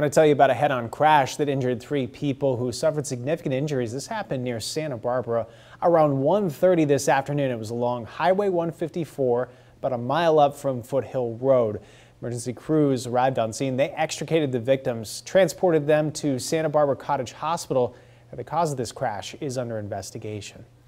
I want to tell you about a head-on crash that injured 3 people who suffered significant injuries. This happened near Santa Barbara around 1:30 this afternoon. It was along Highway 154, about a mile up from Foothill Road. Emergency crews arrived on scene. They extricated the victims, transported them to Santa Barbara Cottage Hospital. The cause of this crash is under investigation.